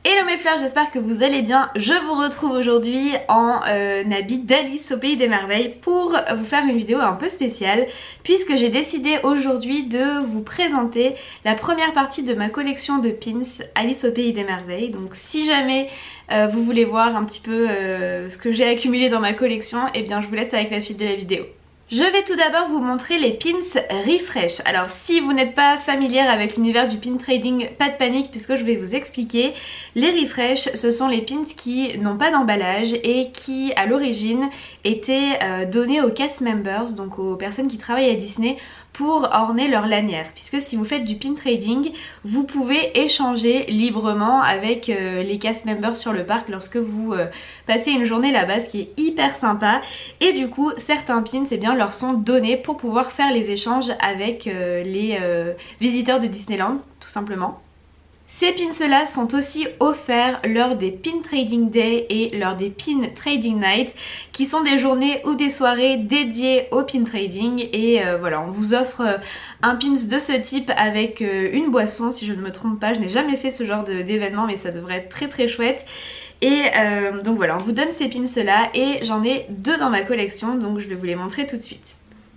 Hello mes fleurs, j'espère que vous allez bien. Je vous retrouve aujourd'hui en habit d'Alice au Pays des Merveilles pour vous faire une vidéo un peu spéciale puisque j'ai décidé aujourd'hui de vous présenter la première partie de ma collection de pins Alice au Pays des Merveilles. Donc si jamais vous voulez voir un petit peu ce que j'ai accumulé dans ma collection, eh bien je vous laisse avec la suite de la vidéo. Je vais tout d'abord vous montrer les pins Refresh. Alors si vous n'êtes pas familière avec l'univers du pin trading, pas de panique puisque je vais vous expliquer. Les Refresh, ce sont les pins qui n'ont pas d'emballage et qui à l'origine étaient donnés aux cast members, donc aux personnes qui travaillent à Disney, pour orner leur lanière, puisque si vous faites du pin trading, vous pouvez échanger librement avec les cast members sur le parc lorsque vous passez une journée là-bas, ce qui est hyper sympa. Et du coup certains pins leur sont donnés pour pouvoir faire les échanges avec les visiteurs de Disneyland tout simplement. Ces pins-là sont aussi offerts lors des Pin Trading Day et lors des Pin Trading Night qui sont des journées ou des soirées dédiées au pin trading et voilà, on vous offre un pins de ce type avec une boisson si je ne me trompe pas. Je n'ai jamais fait ce genre d'événement mais ça devrait être très très chouette. Et donc voilà, on vous donne ces pins là et j'en ai deux dans ma collection donc je vais vous les montrer tout de suite.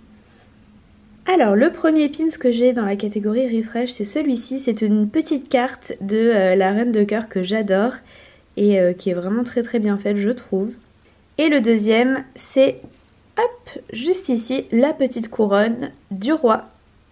Alors le premier pins que j'ai dans la catégorie Refresh, c'est celui-ci. C'est une petite carte de la Reine de Cœur que j'adore et qui est vraiment très très bien faite je trouve. Et le deuxième c'est, hop, juste ici, la petite couronne du roi.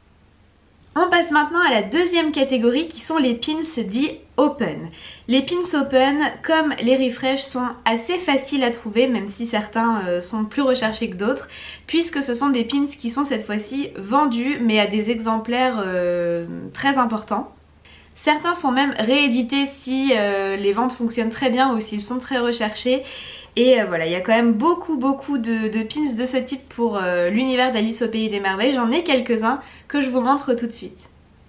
On passe maintenant à la deuxième catégorie qui sont les pins dits open. Les pins open, comme les refresh, sont assez faciles à trouver même si certains sont plus recherchés que d'autres puisque ce sont des pins qui sont cette fois-ci vendus mais à des exemplaires très importants. Certains sont même réédités si les ventes fonctionnent très bien ou s'ils sont très recherchés. Et voilà, il y a quand même beaucoup de pins de ce type pour l'univers d'Alice au Pays des Merveilles. J'en ai quelques-uns que je vous montre tout de suite.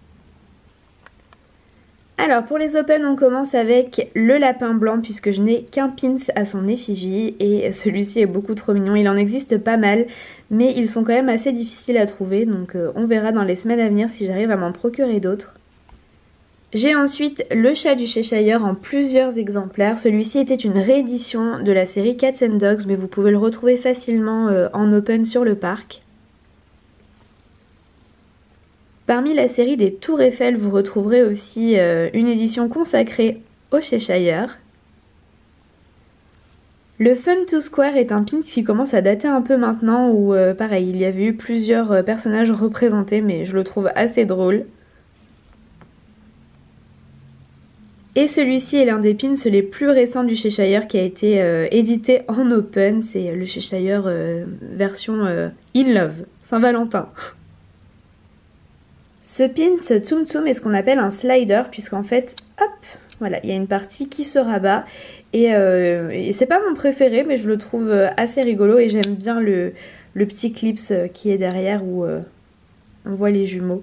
Alors pour les open, on commence avec le lapin blanc puisque je n'ai qu'un pins à son effigie et celui-ci est beaucoup trop mignon. Il en existe pas mal mais ils sont quand même assez difficiles à trouver donc on verra dans les semaines à venir si j'arrive à m'en procurer d'autres. J'ai ensuite le chat du Cheshire en plusieurs exemplaires. Celui-ci était une réédition de la série Cats and Dogs mais vous pouvez le retrouver facilement en open sur le parc. Parmi la série des Tours Eiffel, vous retrouverez aussi une édition consacrée au Cheshire. Le Fun to Square est un pins qui commence à dater un peu maintenant où pareil, il y avait eu plusieurs personnages représentés mais je le trouve assez drôle. Et celui-ci est l'un des pins les plus récents du Cheshire qui a été édité en open. C'est le Cheshire version In Love, Saint-Valentin. Ce pins Tsum Tsum est ce qu'on appelle un slider puisqu'en fait, hop, voilà, il y a une partie qui se rabat. Et c'est pas mon préféré mais je le trouve assez rigolo et j'aime bien le petit clips qui est derrière où on voit les jumeaux.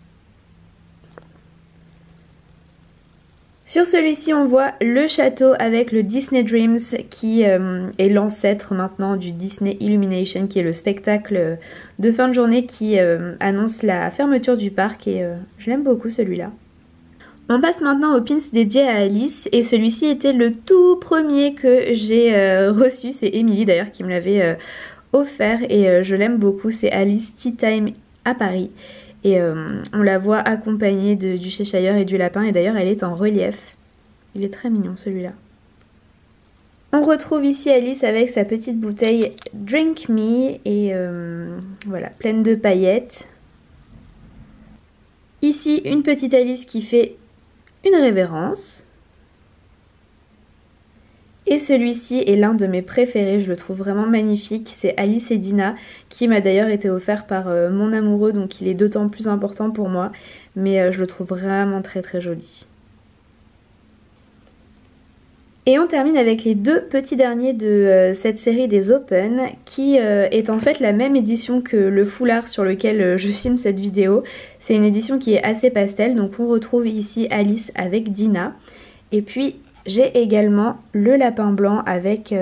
Sur celui-ci on voit le château avec le Disney Dreams qui est l'ancêtre maintenant du Disney Illumination qui est le spectacle de fin de journée qui annonce la fermeture du parc et je l'aime beaucoup celui-là. On passe maintenant aux pins dédiés à Alice et celui-ci était le tout premier que j'ai reçu, c'est Émilie d'ailleurs qui me l'avait offert et je l'aime beaucoup, c'est Alice Tea Time à Paris. Et on la voit accompagnée du Cheshire et du lapin et d'ailleurs elle est en relief. Il est très mignon celui-là. On retrouve ici Alice avec sa petite bouteille Drink Me et voilà, pleine de paillettes. Ici une petite Alice qui fait une révérence. Et celui-ci est l'un de mes préférés, je le trouve vraiment magnifique, c'est Alice et Dina qui m'a d'ailleurs été offert par mon amoureux donc il est d'autant plus important pour moi mais je le trouve vraiment très très joli. Et on termine avec les deux petits derniers de cette série des Open qui est en fait la même édition que le foulard sur lequel je filme cette vidéo. C'est une édition qui est assez pastel donc on retrouve ici Alice avec Dina et puis j'ai également le lapin blanc avec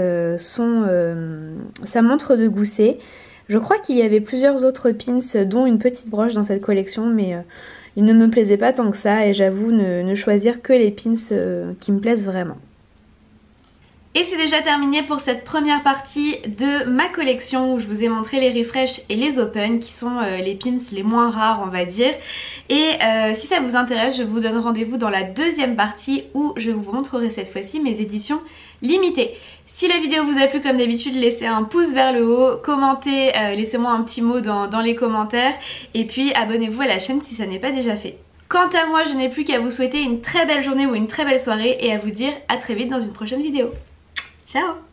sa montre de gousset. Je crois qu'il y avait plusieurs autres pins dont une petite broche dans cette collection mais il ne me plaisait pas tant que ça et j'avoue ne choisir que les pins qui me plaisent vraiment. Et c'est déjà terminé pour cette première partie de ma collection où je vous ai montré les refresh et les open qui sont les pins les moins rares on va dire. Et si ça vous intéresse, je vous donne rendez-vous dans la deuxième partie où je vous montrerai cette fois-ci mes éditions limitées. Si la vidéo vous a plu, comme d'habitude, laissez un pouce vers le haut, commentez, laissez-moi un petit mot dans les commentaires et puis abonnez-vous à la chaîne si ça n'est pas déjà fait. Quant à moi, je n'ai plus qu'à vous souhaiter une très belle journée ou une très belle soirée et à vous dire à très vite dans une prochaine vidéo. Ciao!